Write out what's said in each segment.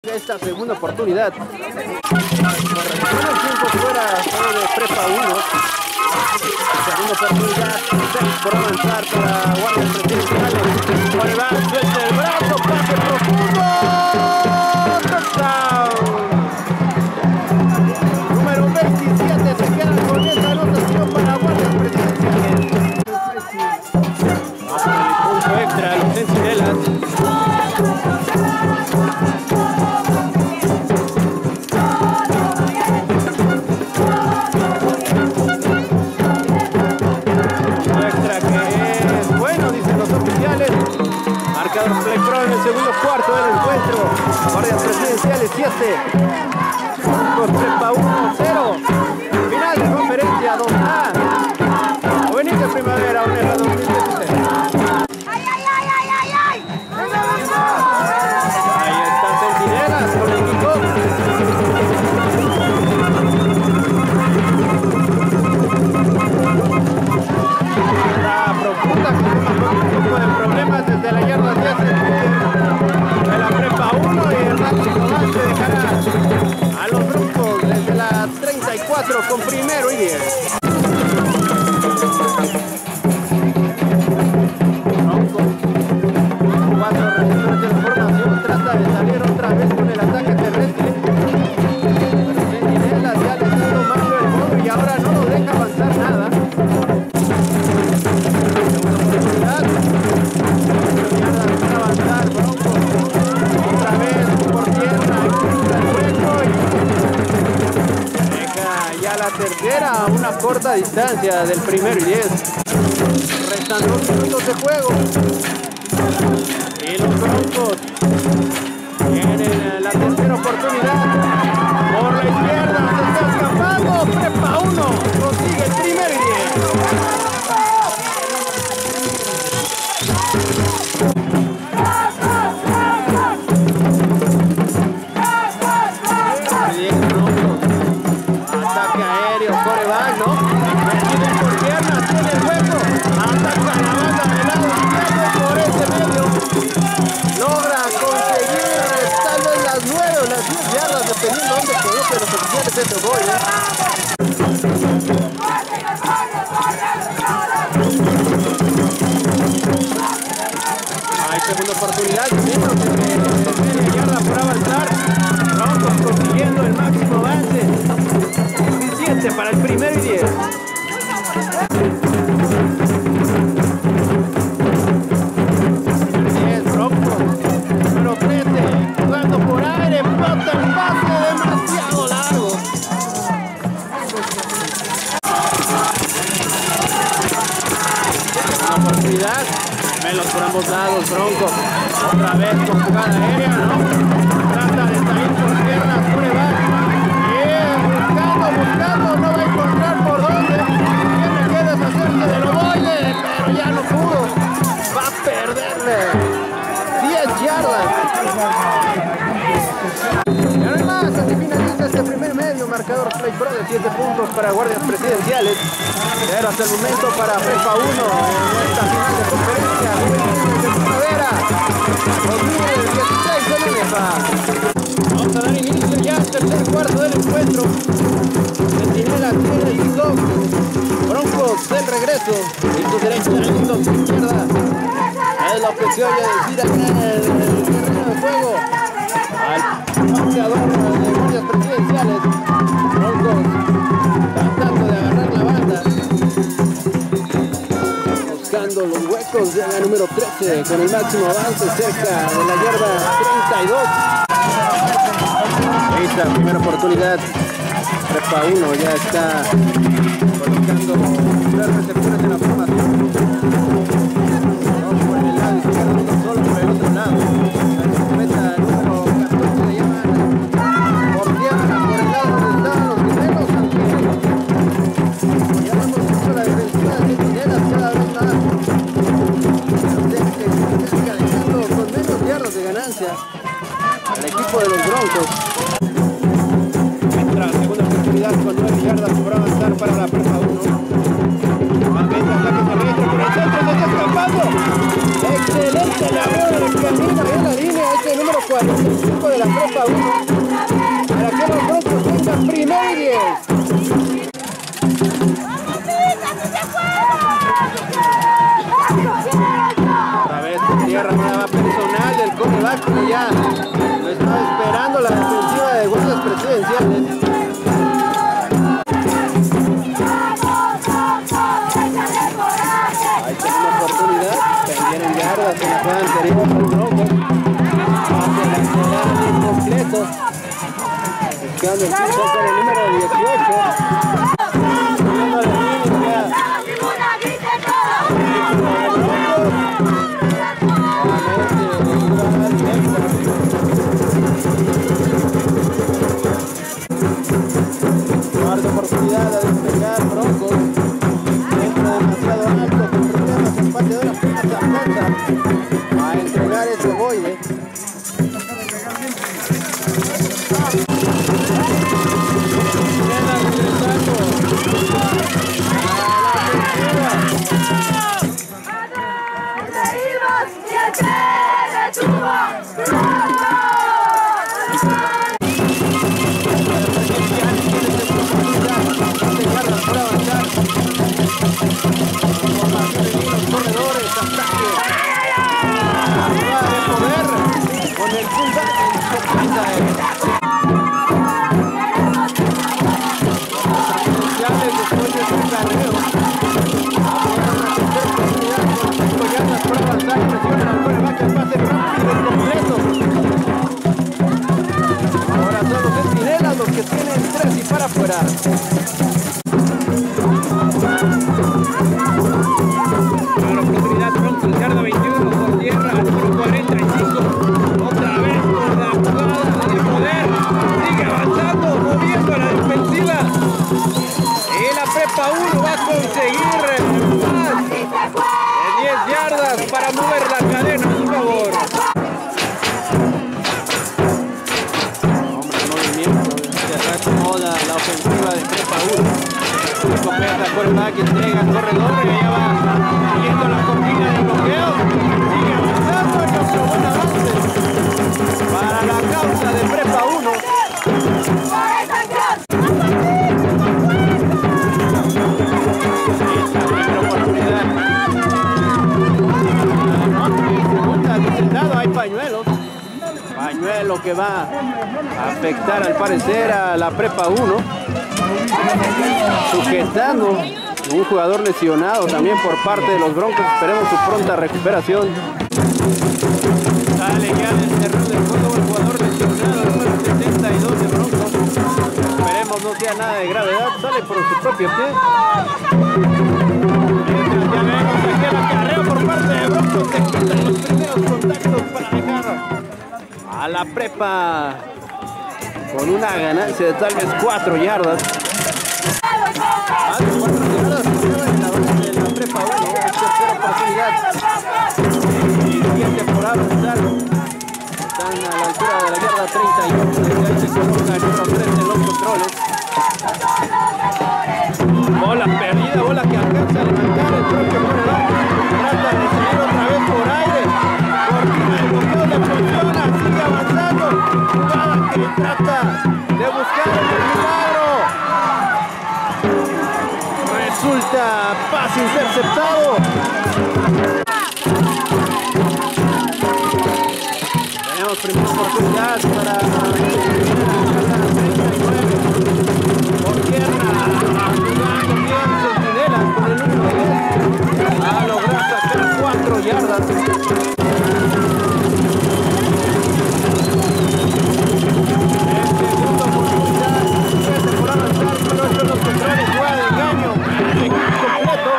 Esta segunda oportunidad. Bueno, el tiempo fuera solo de prepa 1. Segunda oportunidad, 6 por avanzar para guardias presidenciales. Olivar suelta el brazo, pase profundo. Touchdown. Número 27 se queda con esa anotación para guardias presidenciales. Punto extra, los centinelas. Marcador Play Pro en el segundo cuarto del encuentro. Guardias presidenciales 7. Prepa 1-0. Final de conferencia 2A. Juvenil Primavera Unera 2016. Ahí están Centinelas con el kickoff. La profunda que con un poco de problemas desde la yarda 10 de la prepa 1 y el máximo avance dejará a los Broncos desde la 34 con primero y 10. Broncos, 4 receptores de la formación, trata de salir otra vez con el ataque terrestre. Pero Centinelas ya le está tomando el modo y ahora no lo deja avanzar nada. Otra vez por tierra, ya la tercera a una corta distancia del primero y 10. Restan 2 minutos de juego y los Broncos tienen la tercera oportunidad. Por la izquierda se está escapando. Prepa 1 consigue el primero y 10. Ataque aéreo, coreback, ¿no? Metido por piernas, tiene el hueco. Ataca la banda del lado izquierdo por ese medio. Logra conseguir tal vez las 9 o las 10 yardas, dependiendo de dónde coloque los oficiales de este gol, Hay segunda oportunidad, media yarda por avanzar. Broncos consiguiendo el máximo avance. Suficiente para el primero y 10. Broncos, número 13, jugando por aire, bota un pase demasiado largo. Una oportunidad. Melos por ambos lados, Broncos. Otra vez con jugada aérea, ¿no? Trata de salir por piernas, coreback. Buscando, no va a encontrar por dónde. Tiene que deshacerse del ovoide, pero ya no pudo. Va a perderle 10 yardas. Y además, así finaliza este primer medio. Marcador Play Pro de 7 puntos para guardias presidenciales. Pero hasta el momento para Prepa 1 en esta final de conferencia. Juvenil de Primavera 2016 en UNEFA. Vamos a dar inicio ya al tercer cuarto del encuentro. Centinelas tiene el kickoff. Broncos del regreso. Y su derecha en el kickoff, su izquierda. Es la opción de decir acá en el terreno de juego al pateador de guardias presidenciales. Broncos tratando de agarrar la banda. Buscando los huecos de la número 13 con el máximo avance cerca de la yarda 32. Ahí está, primera oportunidad. Prepa 1 ya está colocando 3 receptores en la formación. No por el lado izquierdo, no solo por el otro lado. La meta número 14 le llaman por tierra, por el lado donde estaban los guerreros. Ya hemos visto la defensiva de Centinelas cada vez más. Cerca dejando con menos yardas de ganancia al equipo de los Broncos. Segunda oportunidad con 9 yardas por avanzar para la Prepa 1. Nuevamente ataque terrestre por el centro, se está escapando. Excelente labor en el camino en la línea. Este número 45 de la prepa 1. Para que los Broncos tengan primero y 10. Otra vez por tierra, nueva personal del coreback, como ya lo estaba esperando la defensiva de guardias presidenciales. Ahí tiene una oportunidad, perdieron yardas en la jugada anterior al Broncos. Pase lateral incompleto. Buscando el piso con el número 18. Cuarta oportunidad de despegar Broncos. Entra demasiado alto con problemas en parte de la puerta a entregar ese ovoide. Ahora son los Centinelas los que tienen 3 y para afuera. La oportunidad Broncos, yarda 21 por tierra, número 45. Otra vez por la jugada de poder. Sigue avanzando, moviendo a la defensiva. Y la prepa 1 va a conseguir más de 10 yardas para mover la cadena, por favor. La ofensiva de prepa 1. Escopeta por el back, entrega al corredor y ya va siguiendo la cortina de bloqueo. Sigue avanzando y otro buen avance para la causa de prepa 1. Esta primera oportunidad. Segunda del lado hay pañuelos. Pañuelo que va a afectar al parecer a la prepa 1, sujetando un jugador lesionado también por parte de los Broncos. Esperemos su pronta recuperación. Sale ya del terreno del juego el jugador lesionado, el número 72 de Broncos. Esperemos no sea nada de gravedad, sale por su propio pie. Mientras ya vemos aquí el acarreo por parte de Broncos, se quitan los primeros contactos para dejar a la prepa con una ganancia de tal vez 4 yardas. Más de 4 yardas en la base de la prepa 1. Tercera oportunidad. Y 7 por avanzar. Están a la altura de la yarda 38. Desde ahí se coloca el número 3 de los controles. Bola perdida, bola que alcanza a levantar el propio corredor. Trata de salir otra vez por aire. Cortina el bloqueo le funciona, sigue avanzando. Jugada que trata de buscar el milagro. Resulta pase interceptado. Tenemos primera oportunidad para 39. Por tierra, jugando bien Centinelas con el número 10. A lograr sacar 4 yardas. Segunda oportunidad, por avanzar, pero esto los controles, jugada de engaño, completo.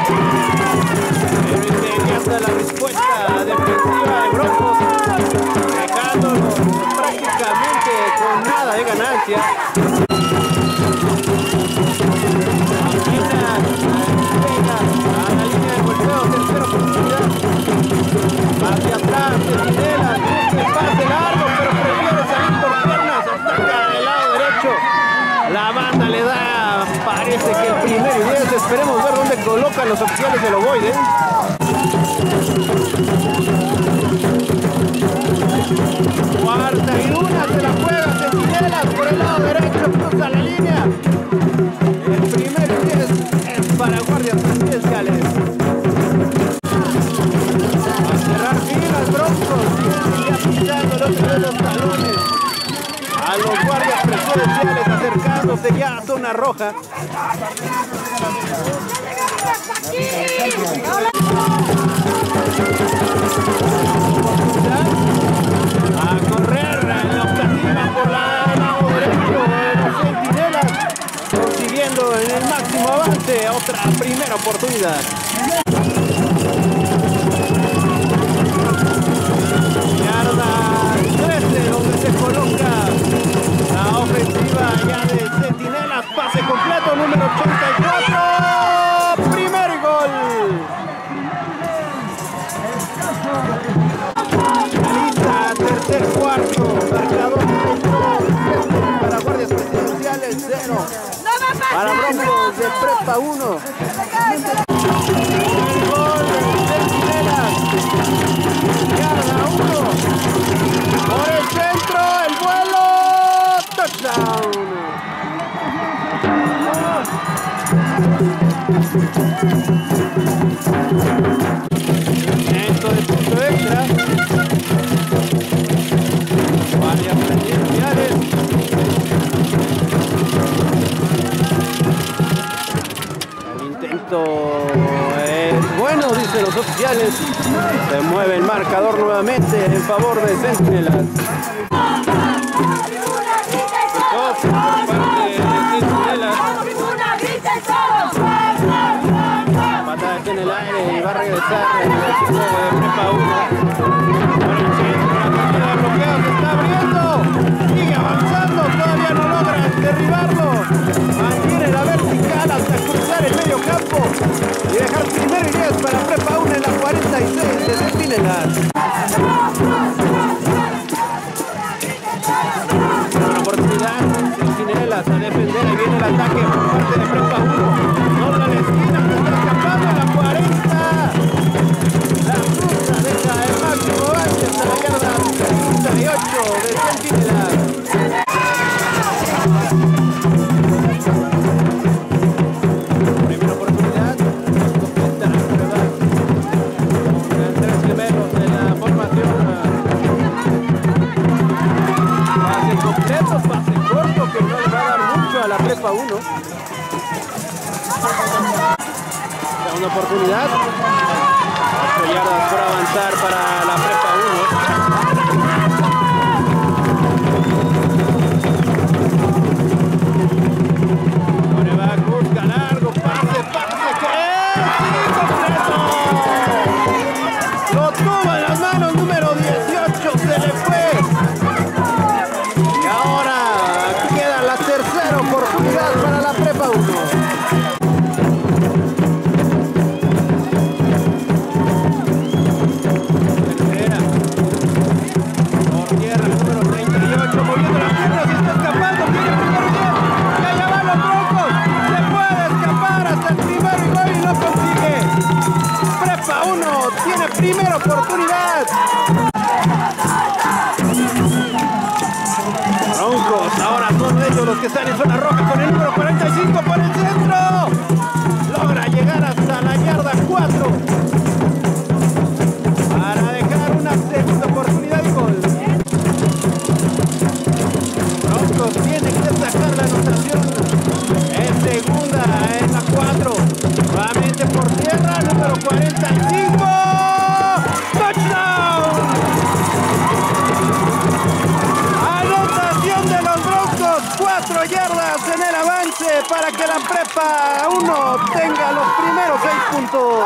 Pero inmediata la respuesta defensiva de Broncos, dejándolos prácticamente con nada de ganancia. A la línea de golpeo, tercera oportunidad. Hacia atrás, Centinelas, busca el pase largo, pero prefiere salir por piernas, ataca del lado derecho. La banda le da, parece que el primero y 10. Esperemos ver dónde colocan los oficiales del ovoide. Cuarta y una, se la juega Centinelas por el lado derecho, cruza la línea. El primer 10 es para guardias presidenciales. A cerrar filas, Broncos, ya pisándole otra vez los talones a los guardias presidenciales, acercándose ya a zona roja. A correr en la octava por el lado derecho de los Centinelas, consiguiendo en el máximo avance otra primera oportunidad. Yarda 13, donde se coloca la ofensiva ya de Centinelas. Pase completo, número 84. Primer gol. Finaliza tercer cuarto. Marcador para guardias presidenciales 0. Para Broncos de Prepa 1. El gol de Centinelas. Yarda 1. Por el centro, el vuelo. Touchdown. Intento de punto extra. Guardias presidenciales. El intento es bueno, dicen los oficiales. Se mueve el marcador nuevamente en favor de Centinelas. Por parte de Centinelas. Patada en el aire y va a regresar el equipo de Prepa 1. Por el centro, la línea de bloqueo se está abriendo. Sigue avanzando, todavía no logran derribarlo. Mantiene la vertical hasta cruzar el medio campo y dejar primero y 10 para Prepa 1 en la 46 de Centinelas. Una oportunidad, Centinelas a defender, ahí viene el ataque por parte de Prepa 1. Dobla la esquina, se está escapando a la 40. La cruza, deja el máximo avance hasta la yarda 38 de Centinelas. Primera oportunidad, completa la prueba. Los tres primeros de la formación. Pase completo, pase corto, que no le va a dar mucho a la Prepa 1. Segunda oportunidad. 8 yardas por avanzar para la Prepa 1. Coreback busca largo, pase, que es completo. Lo tuvo en las manos, número 18, se le fue. Y ahora queda la tercera oportunidad para la Prepa 1. Primera oportunidad. Broncos, ahora son ellos los que están en zona roja con el número 45 por el centro. Logra llegar hasta la yarda 4 para dejar una segunda oportunidad y gol. Broncos tiene que sacar la anotación. Es segunda en la 4. Nuevamente por tierra, número 45. Anotación de los Broncos, 4 yardas en el avance para que la Prepa 1 tenga los primeros 6 puntos.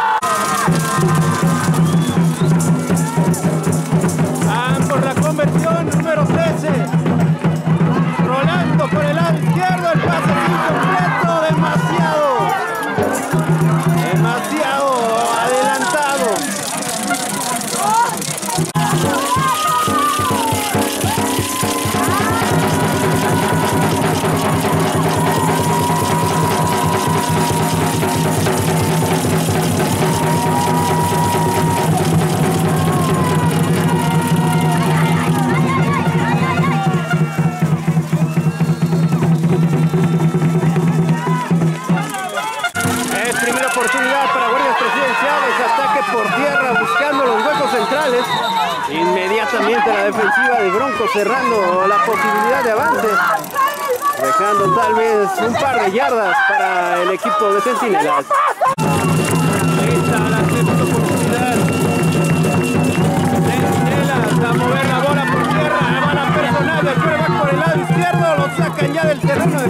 Van por la conversión, número 13. Rolando por el lado izquierdo, el pase incompleto, demasiado adelantado. Mientras la defensiva de Broncos cerrando la posibilidad de avance, dejando tal vez un par de yardas para el equipo de Centinelas. Ahí está la segunda oportunidad. Centinelas a mover la bola por tierra, la bala personal del quarterback por el lado izquierdo, lo sacan ya del terreno